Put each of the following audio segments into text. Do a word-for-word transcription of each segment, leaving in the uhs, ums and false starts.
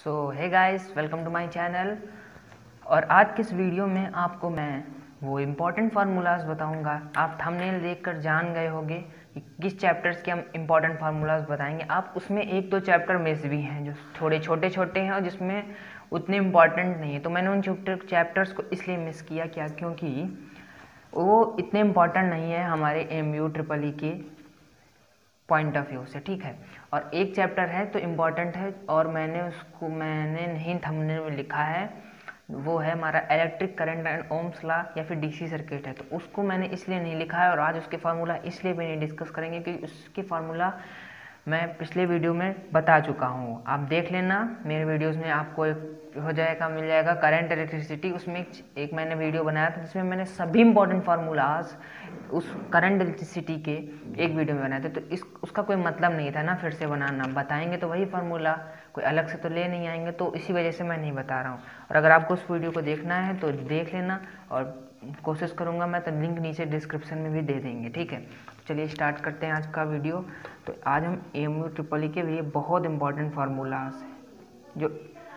So hey guys, welcome to my channel. और आज किस वीडियो में आपको मैं वो इम्पॉर्टेंट फार्मूलाज बताऊंगा। आप थंबनेल देखकर जान गए होंगे कि किस चैप्टर्स के हम इम्पॉर्टेंट फार्मूलाज बताएंगे। आप उसमें एक दो चैप्टर मिस भी हैं जो थोड़े छोटे छोटे हैं और जिसमें उतने इम्पॉर्टेंट नहीं है, तो मैंने उन चैप्टर्स को इसलिए मिस किया क्या क्योंकि वो इतने इम्पॉर्टेंट नहीं है हमारे एम यू ट्रिपल ई के पॉइंट ऑफ व्यू से, ठीक है। और एक चैप्टर है तो इम्पॉर्टेंट है और मैंने उसको मैंने नहीं थंबनेल में लिखा है, वो है हमारा electric current and Ohm's law या फिर डीसी सर्किट है, तो उसको मैंने इसलिए नहीं लिखा है। और आज उसके फार्मूला इसलिए भी नहीं डिस्कस करेंगे क्योंकि उसके फार्मूला मैं पिछले वीडियो में बता चुका हूँ। आप देख लेना मेरे वीडियोस में, आपको एक हो जाएगा मिल जाएगा करंट इलेक्ट्रिसिटी। उसमें एक, एक मैंने वीडियो बनाया था जिसमें मैंने सभी इंपॉर्टेंट फार्मूलाज उस करंट इलेक्ट्रिसिटी के एक वीडियो में बनाए थे, तो इस उसका कोई मतलब नहीं था ना फिर से बनाना। बताएंगे तो वही फार्मूला, कोई अलग से तो ले नहीं आएंगे, तो इसी वजह से मैं नहीं बता रहा हूँ। और अगर आपको उस वीडियो को देखना है तो देख लेना, और कोशिश करूँगा मैं तो लिंक नीचे डिस्क्रिप्शन में भी दे देंगे, ठीक है। चलिए स्टार्ट करते हैं आज का वीडियो। तो आज हम एम यू ट्रिपल ई के लिए बहुत इंपॉर्टेंट फार्मूलाज जो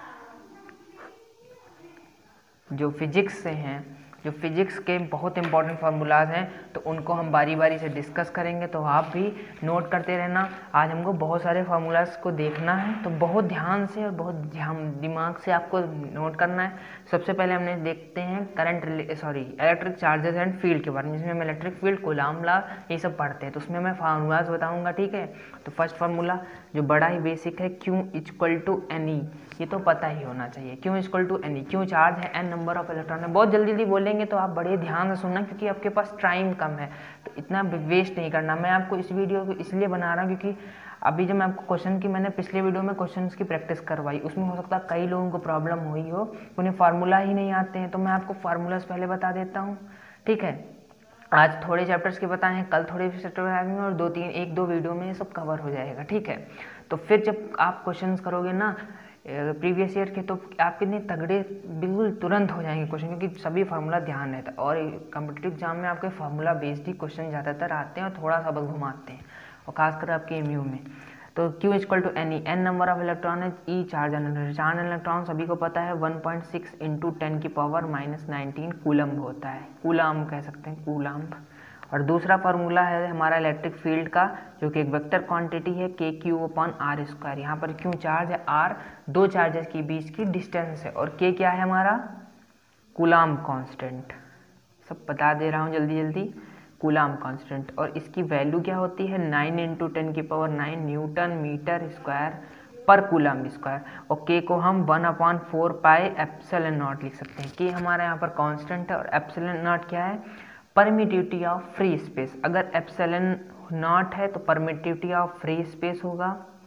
जो फिजिक्स से हैं, जो फिजिक्स के बहुत इंपॉर्टेंट फार्मूलाज हैं, तो उनको हम बारी बारी से डिस्कस करेंगे। तो आप भी नोट करते रहना। आज हमको बहुत सारे फार्मूलाज को देखना है, तो बहुत ध्यान से और बहुत ध्यान दिमाग से आपको नोट करना है। सबसे पहले हमने देखते हैं current sorry electric charges and field के बारे में, जिसमें हम इलेक्ट्रिक फील्ड, कूलॉम लॉ ये सब पढ़ते हैं, तो उसमें मैं फार्मूलाज बताऊँगा, ठीक है। तो फर्स्ट फार्मूला जो बड़ा ही बेसिक है, Q equal to N E, ये तो पता ही होना चाहिए। Q equal to N E, Q charge है, एन नंबर ऑफ इलेक्ट्रॉन है। बहुत जल्दी जल्दी बोलेंगे तो आप बड़े ध्यान से सुनना क्योंकि आपके पास टाइम कम है, तो इतना वेस्ट नहीं करना। मैं आपको इस वीडियो को इसलिए बना रहा हूँ क्योंकि अभी जब मैं आपको क्वेश्चन की मैंने पिछले वीडियो में क्वेश्चंस की प्रैक्टिस करवाई, उसमें हो सकता है कई लोगों को प्रॉब्लम हुई हो, उन्हें फार्मूला ही नहीं आते हैं, तो मैं आपको फार्मूलाज पहले बता देता हूँ, ठीक है। आज थोड़े चैप्टर्स के बताए हैं, कल थोड़े चैप्टर बताएंगे और दो तीन एक दो वीडियो में ये सब कवर हो जाएगा, ठीक है। तो फिर जब आप क्वेश्चंस करोगे ना प्रीवियस ईयर के, तो आप कितने तगड़े बिल्कुल तुरंत हो जाएंगे क्वेश्चन, क्योंकि सभी फार्मूला ध्यान रहता है। और कॉम्पिटिटिव एग्जाम में आपके फार्मूला बेस्ड ही क्वेश्चन ज़्यादातर आते हैं और थोड़ा सा बस घुमाते हैं, और खासकर आपके एमयू में। तो Q equal to N E, N number of electron है, E charge energy, charge electron सभी को पता है one point six into ten की पावर माइनस नाइनटीन कूलम्ब होता है, कूलम्ब कह सकते हैं, कूलम्ब। और दूसरा फार्मूला है हमारा इलेक्ट्रिक फील्ड का, जो कि एक वेक्टर क्वांटिटी है, के क्यू अपॉन आर स्क्वायर। यहाँ पर क्यू चार्ज है, आर दो चार्जेस के बीच की डिस्टेंस है, और के क्या है हमारा, कूलम्ब कांस्टेंट। सब बता दे रहा हूँ जल्दी जल्दी, कूलम्ब कांस्टेंट। और इसकी वैल्यू क्या होती है, नाइन इंटू टेन की power nine newton metre square पर कूलम्ब स्क्वायर। और के को हम one upon four pi epsilon naught लिख सकते हैं। के हमारा यहाँ पर कांस्टेंट है और एप्सिलॉन नॉट क्या है, परमिटिविटी ऑफ फ्री स्पेस। अगर एप्सिलॉन नॉट है तो परमिटिविटी ऑफ फ्री स्पेस होगा,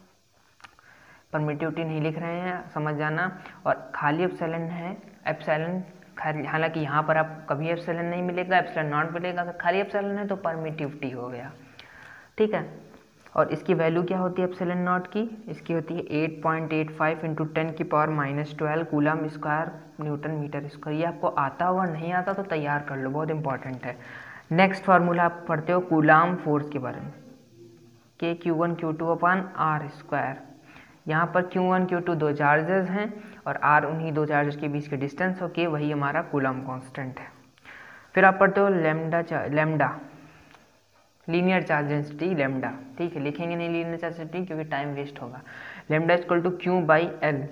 परमिटिविटी नहीं लिख रहे हैं, समझ जाना। और खाली एप्सिलॉन है, एप्सिलॉन हालांकि यहाँ पर आप कभी एप्सिलॉन नहीं मिलेगा, एप्सिलॉन नॉट मिलेगा। अगर खाली एप्सिलॉन है तो परमिटिविटी हो गया, ठीक है। और इसकी वैल्यू क्या होती है एप्सिलॉन नॉट की, इसकी होती है eight point eight five into ten की power minus twelve coulomb square newton metre square. ये आपको आता होगा, नहीं आता तो तैयार कर लो, बहुत इंपॉर्टेंट है। नेक्स्ट फार्मूला आप पढ़ते हो कूलम्ब फोर्स के बारे में, K Q one Q two upon R square. यहाँ पर क्यू वन क्यू टू दो चार्जेस हैं और आर उन्हीं दो चार्जेस के बीच के डिस्टेंस हो के, वही हमारा कूलम्ब कांस्टेंट है। फिर आप पढ़ते हो lambda lambda linear charge density lambda, ठीक है। लिखेंगे नहीं लीनियर चार्ज डेंसिटी क्योंकि टाइम वेस्ट होगा। Lambda equal to Q by L.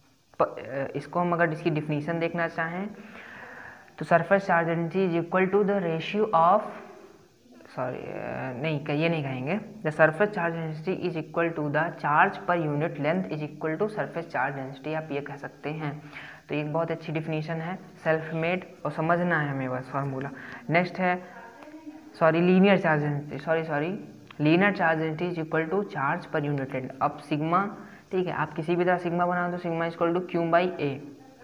इसको हम अगर इसकी डिफिनीशन देखना चाहें तो surface charge density is equal to the ratio of sorry नहीं ये नहीं कहेंगे, the surface charge density is equal to the charge per unit length is equal to surface charge density, आप ये कह सकते हैं। तो एक बहुत अच्छी डिफिनीशन है, सेल्फ मेड, और समझना है हमें बस फार्मूला। नेक्स्ट है sorry linear charge density sorry sorry linear charge density is equal to charge per unit length. अब सिग्मा, ठीक है, आप किसी भी तरह सिग्मा बनाओ तो sigma is equal to Q by A,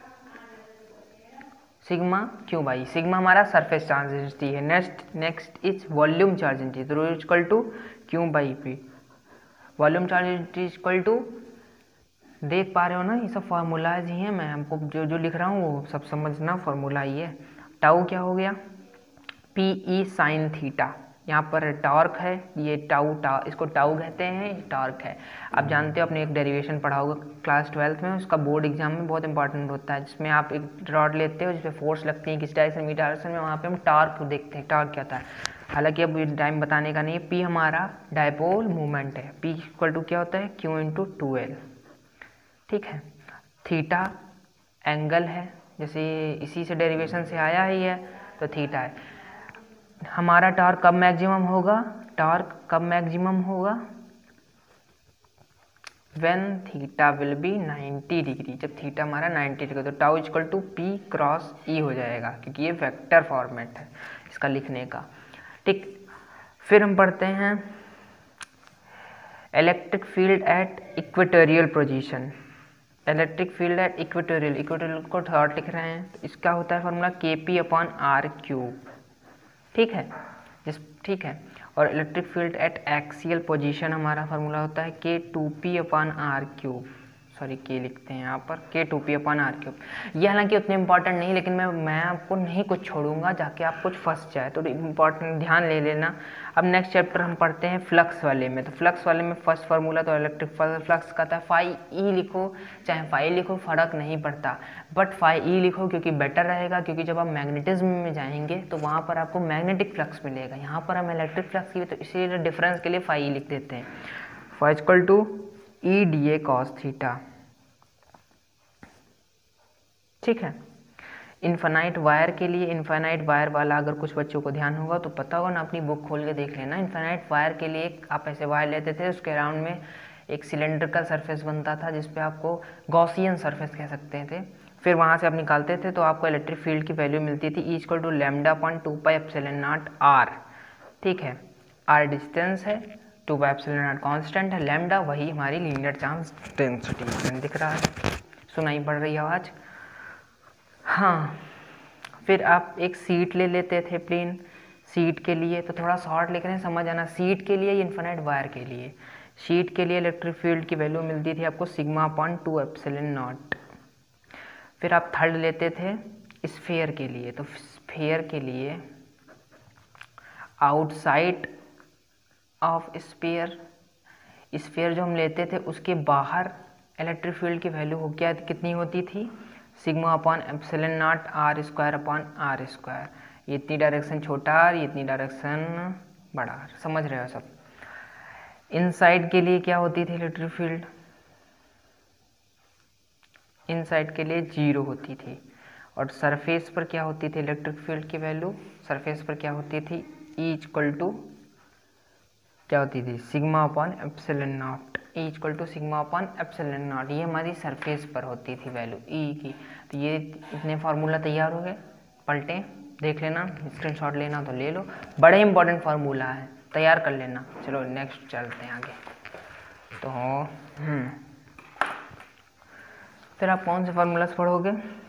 sigma Q by, sigma हमारा सरफेस चार्ज डेंसिटी है। Next next is volume charge density, तो is equal to Q by P. Volume charge density is equal to, देख पा रहे हो ना, ये सब फार्मूलाज ही हैं, मैं हमको जो जो लिख रहा हूँ वो सब समझना, फार्मूला ही है। टाउ क्या हो गया, पी ई साइन थीटा, यहाँ पर टॉर्क है, ये टाउ टा इसको टाउ कहते हैं, टॉर्क है। आप जानते हो, आपने एक डेरिवेशन पढ़ा होगा क्लास ट्वेल्थ में, उसका बोर्ड एग्जाम में बहुत इंपॉर्टेंट होता है, जिसमें आप एक रॉड लेते हो जिसपे फोर्स लगती है किस डायरेक्शन मीटर डायरेक्शन में, वहाँ पे हम टॉर्क को देखते हैं, टॉर्क क्या होता है। हालांकि अब टाइम बताने का नहीं है। पी हमारा डायपोल मूवमेंट है, पी इक्वल टू क्या होता है, क्यू इंटू टू एल, ठीक है। थीटा एंगल है, जैसे इसी से डेरिवेशन से आया ही है, तो थीटा है। हमारा टॉर्क कब मैक्सिमम होगा, टॉर्क कब मैक्सिमम होगा, when theta will be ninety degree, जब थीटा हमारा नाइन्टी डिग्री, तो tau equal to P cross E हो जाएगा, क्योंकि ये वेक्टर फॉर्मेट है इसका लिखने का, ठीक। फिर हम पढ़ते हैं electric field at equatorial position, electric field at equatorial, equatorial को थर्ड लिख रहे हैं, तो इसका होता है फॉर्मूला के पी अपॉन आर क्यूब, ठीक है, जिस ठीक है। और electric field at axial position हमारा फार्मूला होता है K two P upon R cube, sorry K लिखते हैं यहाँ पर, K two P upon R cube. ये हालांकि उतने इंपॉर्टेंट नहीं, लेकिन मैं मैं आपको नहीं कुछ छोड़ूंगा जाके आप कुछ फंस जाए, तो इंपॉर्टेंट ध्यान ले लेना। अब नेक्स्ट चैप्टर हम पढ़ते हैं फ्लक्स वाले में, तो फ्लक्स वाले में फर्स्ट फार्मूला तो इलेक्ट्रिक फ्लक्स का था, फाई ई लिखो चाहे फाई लिखो फर्क नहीं पड़ता, बट फाई ई लिखो क्योंकि बेटर रहेगा, क्योंकि जब आप मैग्नेटिज्म में जाएंगे तो वहाँ पर आपको मैग्नेटिक फ्लक्स मिलेगा, यहाँ पर हम इलेक्ट्रिक फ्लक्स की, तो इसीलिए डिफरेंस के लिए फाई ई लिख देते हैं। Phi equal to E D A cos theta, ठीक है। इन्फानाइट वायर के लिए, इन्फानाइट वायर वाला अगर कुछ बच्चों को ध्यान होगा तो पता होगा ना, अपनी बुक खोल के देख लेना। इन्फानाइट वायर के लिए एक आप ऐसे वायर लेते थे, उसके अराउंड में एक सिलेंडर का सरफेस बनता था, जिसपे आपको गॉसियन सरफेस कह सकते थे। फिर वहाँ से आप निकालते थे तो आपको इलेक्ट्रिक फील्ड की वैल्यू मिलती थी, E equal to lambda point two pi epsilon naught R, ठीक है। आर डिस्टेंस है, two pi epsilon naught constant है, लैम्डा वही हमारी लीनियर चार्ज डेंसिटी, दिख रहा है, सुनाई पड़ रही है आवाज़, हाँ। फिर आप एक सीट ले लेते थे प्लेन, सीट के लिए तो थोड़ा शॉर्ट लिख रहे हैं, समझ आना, सीट के लिए इन्फिनिट वायर के लिए, शीट के लिए इलेक्ट्रिक फील्ड की वैल्यू मिलती थी आपको sigma upon two epsilon naught. फिर आप थर्ड लेते थे स्फीयर के लिए, तो स्फीयर के लिए आउटसाइड ऑफ स्फीयर, स्फीयर जो हम लेते थे उसके बाहर इलेक्ट्रिक फील्ड की वैल्यू हो क्या कितनी होती थी, sigma upon epsilon naught R square upon R square. ये इतनी डायरेक्शन छोटा आर, ये इतनी डायरेक्शन बड़ा आर, समझ रहे हो सब। इनसाइड के लिए क्या होती थी इलेक्ट्रिक फील्ड, इनसाइड के लिए जीरो होती थी। और सरफेस पर क्या होती थी इलेक्ट्रिक फील्ड की वैल्यू, सरफेस पर क्या होती थी, ई इक्वल टू क्या होती थी, sigma upon epsilon naught, E equal to sigma upon epsilon naught, ये हमारी सरफेस पर होती थी वैल्यू ई की। तो ये इतने फार्मूला तैयार हो गए, पलटें देख लेना, स्क्रीनशॉट लेना तो ले लो, बड़े इंपॉर्टेंट फार्मूला है, तैयार कर लेना। चलो नेक्स्ट चलते हैं आगे। तो हम्म फिर आप कौन से फार्मूलास पढ़ोगे,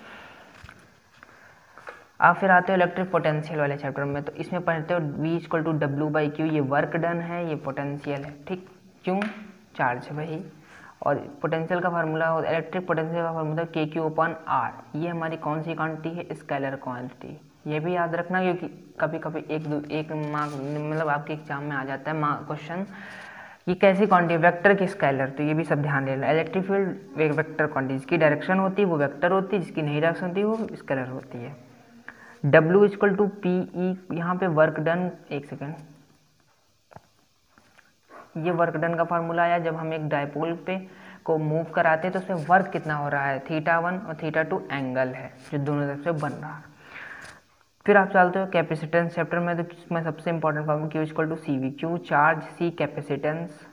आप फिर आते हो इलेक्ट्रिक पोटेंशियल वाले चैप्टर में, तो इसमें पढ़ते हो V equal to W by Q, ये वर्क डन है, ये पोटेंशियल है, ठीक, क्यों, चार्ज है भाई। और पोटेंशियल का फार्मूला, इलेक्ट्रिक पोटेंशियल का formula K Q upon R, ये हमारी कौन सी क्वांटिटी है, स्केलर क्वांटिटी, ये भी याद रखना, क्योंकि कभी कभी एक दो एक मार्क मतलब आपके एग्जाम में आ जाता है मार्क क्वेश्चन, ये कैसी क्वांटिटी, वेक्टर की स्केलर, तो ये भी सब ध्यान लेना। इलेक्ट्रिक फील्ड एक वेक्टर क्वांटिटी, जिसकी डायरेक्शन होती है वो वेक्टर होती है, जिसकी नहीं डायरेक्शन होती है वो स्केलर होती है। W equal to P E, यहाँ पे वर्क डन, एक सेकेंड, ये वर्क डन का फार्मूला आया जब हम एक डायपोल पे को मूव कराते हैं तो उसमें वर्क कितना हो रहा है, थीटा वन और थीटा टू एंगल है जो दोनों तरफ से बन रहा है। फिर आप चलते हो कैपेसिटेंस चैप्टर में, तो इसमें सबसे important formula Q equal to C V, Q charge, C capacitance,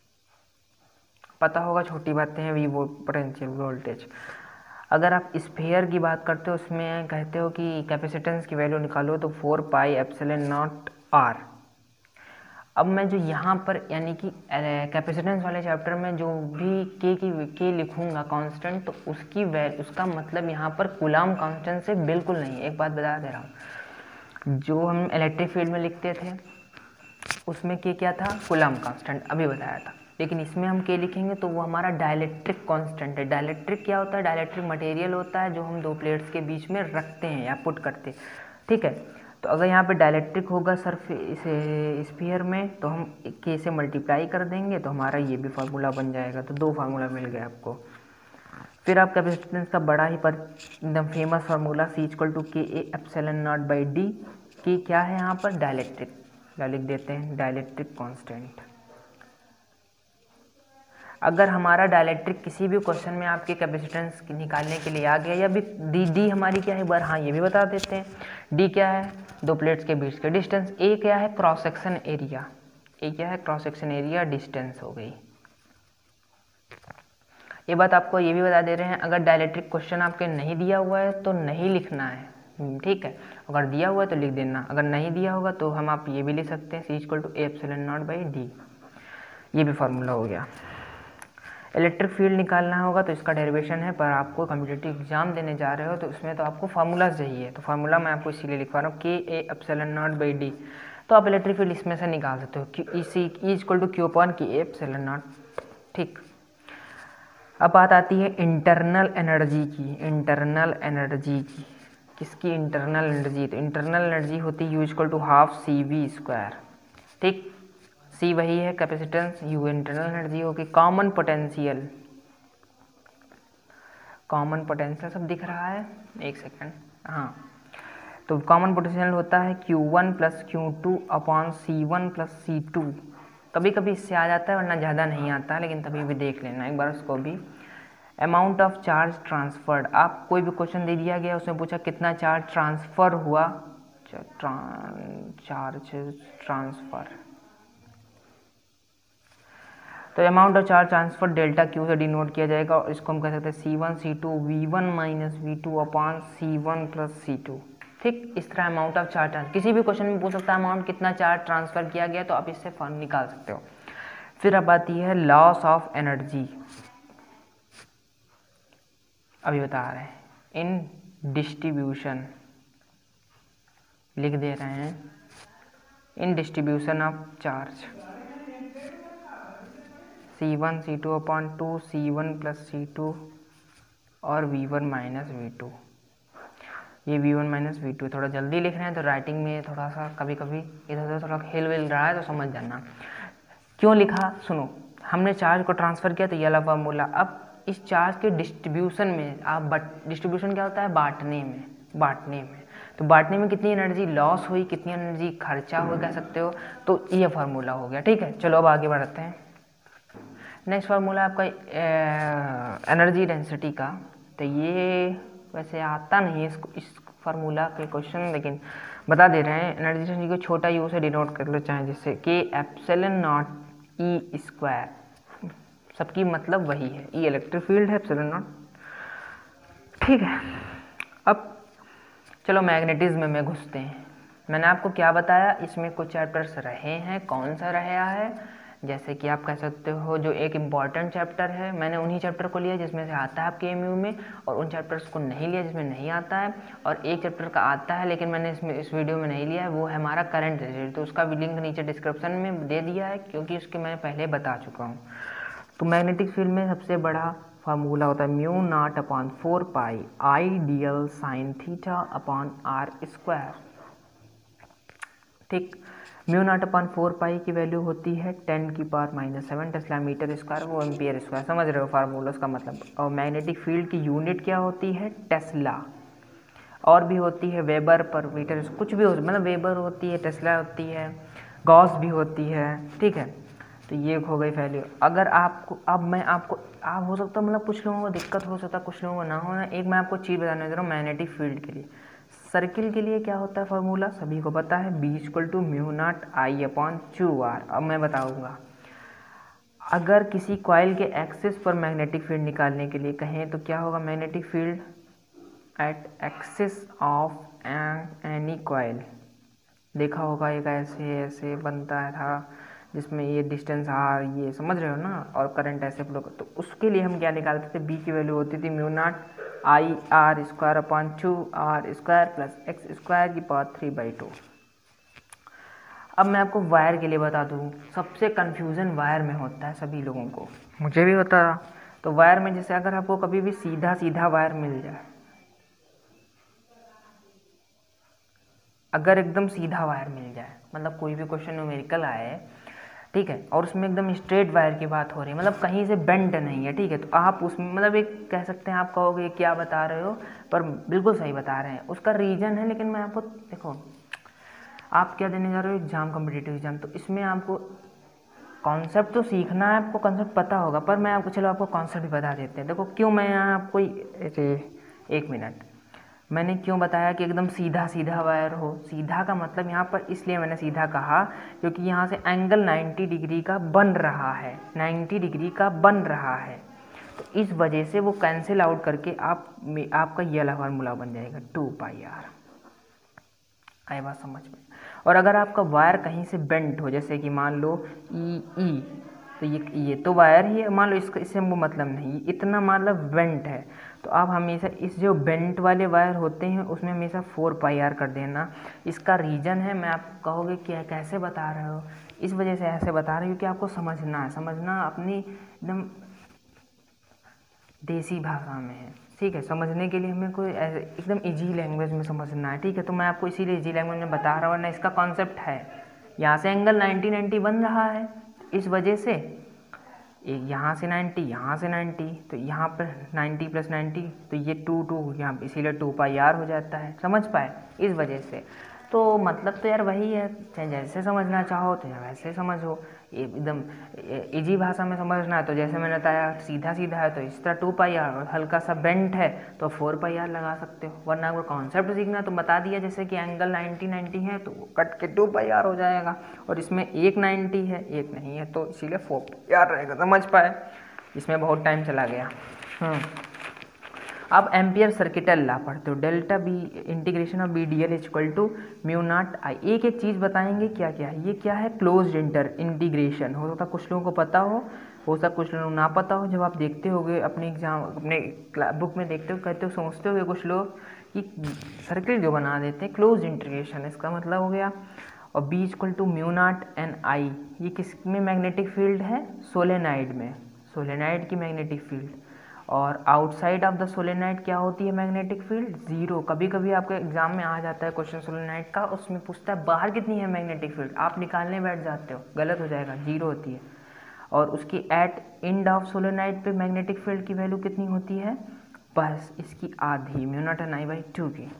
पता होगा, छोटी बातें हैं, वी वो पोटेंशियल वोल्टेज। अगर आप स्फीयर की बात करते हो उसमें कहते हो कि कैपेसिटेंस की वैल्यू निकालो, तो four pi epsilon naught R. अब मैं जो यहाँ पर यानी कि कैपेसिटेंस वाले चैप्टर में जो भी के की के लिखूंगा कांस्टेंट, तो उसकी वैल्यू, उसका मतलब यहाँ पर कूलाम कांस्टेंट से बिल्कुल नहीं। एक बात बता दे रहा हूँ, जो हम इलेक्ट्रिक फील्ड में लिखते थे उसमें के क्या था, कूलाम कांस्टेंट, अभी बताया था, लेकिन इसमें हम के लिखेंगे तो वो हमारा डाइलेक्ट्रिक कांस्टेंट है। डाइलेक्ट्रिक क्या होता है, डाइलेक्ट्रिक मटेरियल होता है जो हम दो प्लेट्स के बीच में रखते हैं या पुट करते हैं, ठीक है। तो अगर यहाँ पे डायलेक्ट्रिक होगा सरफे इसे स्फीयर में, तो हम के से मल्टीप्लाई कर देंगे तो हमारा ये भी फार्मूला बन जाएगा। तो दो फार्मूला मिल गए आपको। फिर आप कैपेसिटेंस का बड़ा ही पर एकदम famous formula C equal to K A epsilon naught by D, की क्या है यहाँ पर डायलेक्ट्रिक, लिख देते हैं डायलेक्ट्रिक कांस्टेंट। अगर हमारा डायलेक्ट्रिक किसी भी क्वेश्चन में आपके कैपेसिटेंस निकालने के लिए आ गया, या भी डी डी हमारी क्या है बार, हाँ ये भी बता देते हैं। डी क्या है, दो प्लेट्स के बीच के डिस्टेंस। ए क्या है, क्रॉस सेक्शन एरिया। ए क्या है, क्रॉस सेक्शन एरिया, डिस्टेंस हो गई। ये बात आपको ये भी बता दे रहे हैं, अगर डायलेक्ट्रिक क्वेश्चन आपके नहीं दिया हुआ है तो नहीं लिखना है, ठीक है। अगर दिया हुआ है तो लिख देना, अगर नहीं दिया होगा तो हम आप ये भी लिख सकते हैं C equal to A epsilon naught by D. ये भी फार्मूला हो गया। इलेक्ट्रिक फील्ड निकालना होगा तो इसका डेरिवेशन है, पर आपको कम्पिटिटिव एग्जाम देने जा रहे हो तो उसमें तो आपको फार्मूला चाहिए। तो फार्मूला मैं आपको इसीलिए लिखवा रहा हूँ K A epsilon naught by D. तो आप इलेक्ट्रिक फील्ड इसमें से निकाल सकते हो, Q C equal to Q upon K A epsilon naught, ठीक। अब बात आती है इंटरनल एनर्जी की। इंटरनल एनर्जी की किसकी, इंटरनल एनर्जी, तो इंटरनल एनर्जी होती है U equal to half C V square, ठीक। सी वही है कैपेसिटेंस, यू इंटरनल एनर्जी होगी। कॉमन पोटेंशियल, कॉमन पोटेंशियल सब दिख रहा है, एक सेकेंड, हाँ। तो कॉमन पोटेंशियल होता है Q one plus Q two upon C one plus C two. कभी कभी इससे आ जाता है वरना ज़्यादा नहीं आता है, लेकिन तभी भी देख लेना एक बार उसको भी। अमाउंट ऑफ चार्ज ट्रांसफर्ड, आप कोई भी क्वेश्चन दे दिया गया उसमें पूछा कितना चार्ज ट्रांसफ़र हुआ, चार्ज ट्रांसफ़र, तो amount of charge transfer delta Q से डिनोट किया जाएगा, और इसको हम कह सकते हैं C one C two V one minus V two upon C one plus C two, ठीक। इस तरह अमाउंट ऑफ चार्ज, किसी भी क्वेश्चन में पूछ सकता है अमाउंट कितना चार्ज ट्रांसफर किया गया, तो आप इससे फॉर्म निकाल सकते हो। फिर अब आती है लॉस ऑफ एनर्जी, अभी बता रहे हैं, इन डिस्ट्रीब्यूशन लिख दे रहे हैं, इन distribution of charge C one C two upon two C one plus C two और V one minus V two. ये V one minus V two थोड़ा जल्दी लिख रहे हैं तो राइटिंग में थोड़ा सा कभी कभी इधर उधर थोड़ा हिल विल रहा है, तो समझ जाना क्यों लिखा। सुनो, हमने चार्ज को ट्रांसफ़र किया तो ये वाला फॉर्मूला। अब इस चार्ज के डिस्ट्रीब्यूशन में आप बट डिस्ट्रीब्यूशन क्या होता है, बांटने में, बांटने में तो बांटने में कितनी एनर्जी लॉस हुई, कितनी एनर्जी खर्चा हुआ कह सकते हो, तो ये फार्मूला हो गया, ठीक है। चलो अब आगे बढ़ते हैं। नेक्स्ट फार्मूला आपका एनर्जी डेंसिटी का, तो ये वैसे आता नहीं है इसको इस फार्मूला के क्वेश्चन, लेकिन बता दे रहे हैं। एनर्जी डेंसिटी को छोटा यू से डिनोट कर लो चाहे, जिससे के एप्सिलॉन नॉट ई स्क्वायर, सबकी मतलब वही है, ई इलेक्ट्रिक फील्ड है, एप्सिलॉन नॉट, ठीक है। अब चलो मैग्नेटिज्म में घुसते हैं। मैंने आपको क्या बताया, इसमें कुछ चैप्टर्स रहे हैं, कौन सा रहा है, जैसे कि आप कह सकते हो जो एक इम्पॉर्टेंट चैप्टर है, मैंने उन्हीं चैप्टर को लिया जिसमें से आता है आपके एमयू में, और उन चैप्टर्स को नहीं लिया जिसमें नहीं आता है, और एक चैप्टर का आता है लेकिन मैंने इसमें इस वीडियो में नहीं लिया है, वो है हमारा करंट रिलेटेड, तो उसका भी लिंक नीचे डिस्क्रिप्शन में दे दिया है, क्योंकि उसके मैं पहले बता चुका हूँ। तो मैग्नेटिक फील्ड में सबसे बड़ा फार्मूला होता है mu naught upon four pi I D L sine theta upon R square, ठीक। Mu naught upon four pi की वैल्यू होती है टेन की power minus seven tesla metre square, वो एम्पियर स्क्वायर, समझ रहे हो फार्मूला उसका मतलब। और मैग्नेटिक फील्ड की यूनिट क्या होती है, टेस्ला, और भी होती है वेबर पर मीटर, कुछ भी हो, मतलब वेबर होती है, टेस्ला होती है, गॉस भी होती है, ठीक है। तो ये हो गई वैल्यू। अगर आपको अब मैं आपको आप हो सकता है मतलब कुछ लोगों को दिक्कत हो सकता है, कुछ लोगों को ना होना। एक मैं आपको चीज़ बताने दे रहा हूँ मैग्नेटिक फील्ड के लिए। सर्किल के लिए क्या होता है फार्मूला, सभी को पता है, B equal to mu naught I upon two R. अब मैं बताऊंगा, अगर किसी कॉइल के एक्सिस पर मैग्नेटिक फील्ड निकालने के लिए कहें तो क्या होगा, magnetic field at axis of any coil, देखा होगा एक ऐसे ऐसे बनता है था जिसमें ये डिस्टेंस आर, ये समझ रहे हो ना, और करंट ऐसे फ्लो कर, तो उसके लिए हम क्या निकालते थे, बी की वैल्यू होती थी mu naught I R square upon two R square plus X square की पावर थ्री बाई टू। अब मैं आपको वायर के लिए बता दूँ, सबसे कन्फ्यूज़न वायर में होता है सभी लोगों को, मुझे भी होता। तो वायर में जैसे अगर आपको कभी भी सीधा सीधा वायर मिल जाए, अगर एकदम सीधा वायर मिल जाए, मतलब कोई भी क्वेश्चन न्यूमेरिकल आए, ठीक है, और उसमें एकदम स्ट्रेट वायर की बात हो रही है, मतलब कहीं से बेंड नहीं है, ठीक है, तो आप उसमें मतलब एक कह सकते हैं, आप कहोगे क्या बता रहे हो, पर बिल्कुल सही बता रहे हैं, उसका रीज़न है। लेकिन मैं आपको देखो, आप क्या देने जा रहे हो, एग्जाम, कॉम्पिटिटिव एग्जाम, तो इसमें आपको कॉन्सेप्ट तो सीखना है, आपको कॉन्सेप्ट पता होगा, पर मैं आपको चलो आपको कॉन्सेप्ट भी बता देते हैं। देखो क्यों मैं यहाँ आपको एक मिनट मैंने क्यों बताया कि एकदम सीधा सीधा वायर हो। सीधा का मतलब यहाँ पर इसलिए मैंने सीधा कहा क्योंकि यहाँ से एंगल नब्बे डिग्री का बन रहा है, नब्बे डिग्री का बन रहा है, तो इस वजह से वो कैंसिल आउट करके आप आपका ये वाला फार्मूला बन जाएगा टू पाई आर। आई बात समझ में। और अगर आपका वायर कहीं से बेंट हो, जैसे कि मान लो ई ई, तो ये ये तो वायर ही है, मान लो इसका इससे हमको मतलब नहीं, इतना मतलब बेंट है, तो आप हमेशा इस जो बेंट वाले वायर होते हैं उसमें हमेशा फोर पाई आर कर देना। इसका रीज़न है, मैं आप कहोगे कि कैसे बता रहे हो, इस वजह से ऐसे बता रही हूँ कि आपको समझना है, समझना अपनी एकदम देसी भाषा में है, ठीक है। समझने के लिए हमें कोई एकदम इजी लैंग्वेज में समझना है, ठीक है, तो मैं आपको इसीलिए इजी लैंग्वेज में बता रहा हूँ, वरना इसका कॉन्सेप्ट है। यहाँ से एंगल नब्बे नब्बे बन रहा है, इस वजह से एक यहाँ से नब्बे, यहाँ से नब्बे, तो यहाँ पर नब्बे प्लस नब्बे, तो ये टू टू यहाँ इसीलिए टू पाई आर हो जाता है, समझ पाए, इस वजह से। तो मतलब तो यार वही है, चाहे जैसे समझना चाहो तो या वैसे समझो, एकदम इजी भाषा में समझना है तो जैसे मैंने बताया सीधा सीधा है तो इस तरह टू पाई आर, और हल्का सा बेंट है तो फोर पाई आर लगा सकते हो। वरना अगर कॉन्सेप्ट सीखना तो बता दिया, जैसे कि एंगल नब्बे नब्बे है तो वो कट के टू पाई आर हो जाएगा, और इसमें एक नब्बे है एक नहीं है तो इसीलिए फोर पाई आर रहेगा, समझ पाए। इसमें बहुत टाइम चला गया। अब एम्पियर सर्किटल लॉ पढ़ते हो, delta B integration of B D L equal to mu naught I. एक एक चीज़ बताएंगे क्या क्या है, ये क्या है, क्लोज्ड इंटर इंटीग्रेशन। हो सकता कुछ लोगों को पता हो हो सकता कुछ लोगों को ना पता हो। जब आप देखते होगे अपने एग्जाम अपने बुक में देखते हो, कहते हो, सोचते होगे कुछ लोग कि सर्किल जो बना देते हैं क्लोज इंटीग्रेशन, इसका मतलब हो गया। और B equal to mu naught N I, ये किस में मैग्नेटिक फील्ड है, सोलेनाइड में, सोलेनाइड की मैग्नेटिक फील्ड। और आउटसाइड ऑफ द सोलेनाइड क्या होती है मैग्नेटिक फील्ड, जीरो। कभी कभी आपके एग्जाम में आ जाता है क्वेश्चन सोलेनाइड का, उसमें पूछता है बाहर कितनी है मैग्नेटिक फील्ड, आप निकालने बैठ जाते हो, गलत हो जाएगा, जीरो होती है। और उसकी एट एंड ऑफ सोलेनाइड पे मैग्नेटिक फील्ड की वैल्यू कितनी होती है, बस इसकी आधी, mu naught N I by two की।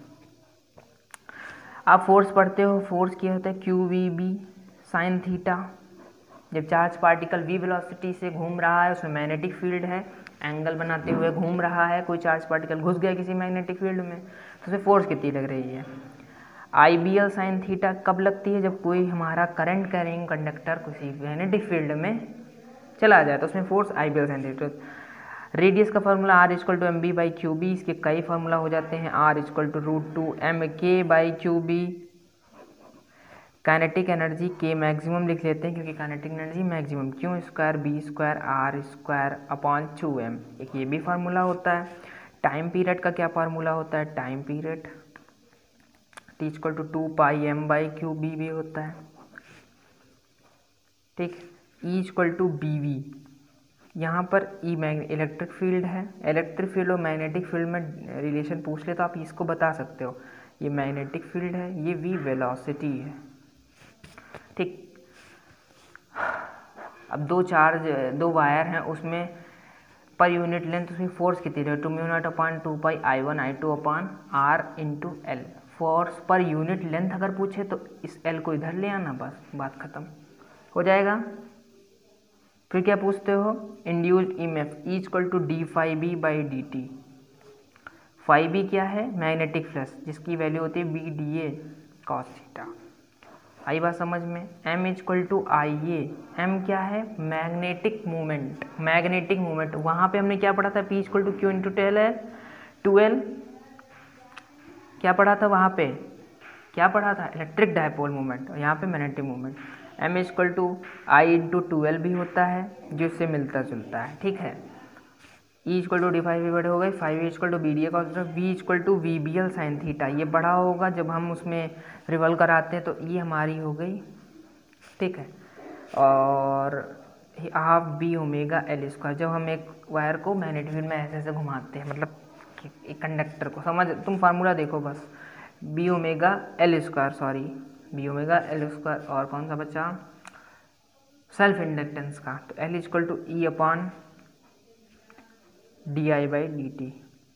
आप फोर्स पढ़ते हो, फोर्स क्या होता है, Q V B sine theta. जब चार्ज पार्टिकल वी वेलोसिटी से घूम रहा है, उसमें मैग्नेटिक फील्ड है, एंगल बनाते हुए घूम रहा है, कोई चार्ज पार्टिकल घुस गया किसी मैग्नेटिक फील्ड में, तो उसे फोर्स कितनी लग रही है। I B L sine theta कब लगती है, जब कोई हमारा करंट कैरिंग कंडक्टर किसी मैग्नेटिक फील्ड में चला जाए तो उसमें force I B L sine theta. Radius का formula R equal to M B by Q B, इसके कई फार्मूला हो जाते हैं, R equal to root two M K by Q B. Kinetic energy के मैक्सिमम लिख लेते हैं क्योंकि kinetic energy maximum, Q square B square R square upon two M, एक ये भी फार्मूला होता है। टाइम पीरियड का क्या फार्मूला होता है, time period T equal to two pi M by Q B भी होता है, ठीक। E equal to B V, यहाँ पर ई मैग्ने इलेक्ट्रिक फील्ड है, इलेक्ट्रिक फील्ड और मैग्नेटिक फील्ड में रिलेशन पूछ ले तो आप इसको बता सकते हो, ये मैग्नेटिक फील्ड है, ये वी वेलोसिटी है, ठीक। अब दो चार्ज दो वायर हैं, उसमें पर यूनिट लेंथ उसमें फोर्स कितनी है, two mu naught upon two pi I one I two upon R into L. Force per unit length अगर पूछे तो इस एल को इधर ले आना, बस बात खत्म हो जाएगा। फिर क्या पूछते हो, induced E M F E equal to D phi B by D T. Phi B क्या है, मैग्नेटिक फ्लक्स, जिसकी वैल्यू होती है B D A cos theta. आई बात समझ में। m equal to I A, M क्या है, मैग्नेटिक मूवमेंट, मैग्नेटिक मूवमेंट। वहाँ पे हमने क्या पढ़ा था, p equal to Q into टेल है ट्वेल्व, क्या पढ़ा था वहाँ पे, क्या पढ़ा था, इलेक्ट्रिक डायपोल मूवमेंट, और यहाँ पे magnetic movement. m equal to I into twelve भी होता है जो इससे मिलता जुलता है, ठीक है। E equal to D phi भी बड़े हो गए, phi equal to B D A cos theta, V equal to V B L sine theta, ये बड़ा होगा जब हम उसमें रिवॉल्व कराते हैं, तो ये हमारी हो गई, ठीक है। और half B omega L square, जब हम एक वायर को मैग्नेटिक फील्ड में ऐसे ऐसे घुमाते हैं, मतलब एक कंडक्टर को, समझ, तुम फार्मूला देखो बस, B omega L square, sorry B omega L square, और कौन सा बचा सेल्फ इंडक्टेंस का, तो L equal to E upon D I by D T.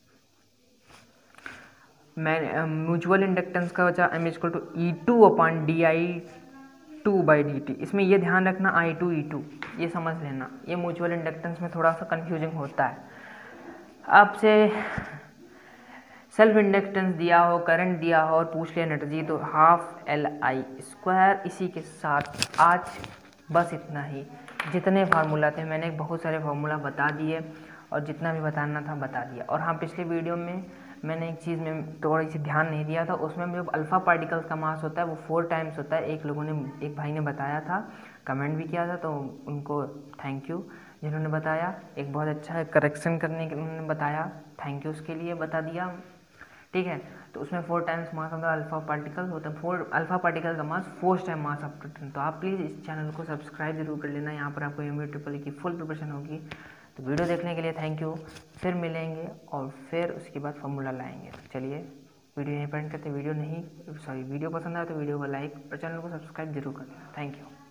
मैं म्यूचुअल इंडक्टेंस का बचा M equal to E two upon D I two by D T. इसमें ये ध्यान रखना आई टू ई टू ये समझ लेना, ये म्यूचुअल इंडक्टेंस में थोड़ा सा कन्फ्यूजिंग होता है। आपसे सेल्फ इंडक्टेंस दिया हो, करंट दिया हो और पूछ लिया एनर्जी, तो हाफ एल आई स्क्वायर। इसी के साथ आज बस इतना ही। जितने फार्मूला थे मैंने बहुत सारे फार्मूला बता दिए और जितना भी बताना था बता दिया। और हाँ, पिछले वीडियो में मैंने एक चीज़ में थोड़ी सी ध्यान नहीं दिया था, उसमें जो अल्फ़ा पार्टिकल्स का मास होता है वो फोर टाइम्स होता है। एक लोगों ने एक भाई ने बताया था, कमेंट भी किया था, तो उनको थैंक यू जिन्होंने बताया। एक बहुत अच्छा करेक्शन करने के उन्होंने बताया, थैंक यू उसके लिए बता दिया, ठीक है। तो उसमें four times mass of the alpha particle होता है, फोर अल्फा पार्टिकल का mass four time mass of proton. तो आप प्लीज़ इस चैनल को सब्सक्राइब जरूर कर लेना, यहाँ पर आपको एम बी ट्रिपल की फुल प्रिपरेशन होगी। तो वीडियो देखने के लिए थैंक यू, फिर मिलेंगे और फिर उसके बाद फॉर्मूला लाएंगे। तो चलिए वीडियो यहीं पर एंड करते। वीडियो नहीं सॉरी वीडियो पसंद आए तो वीडियो को लाइक और चैनल को सब्सक्राइब जरूर कर देना। Thank you.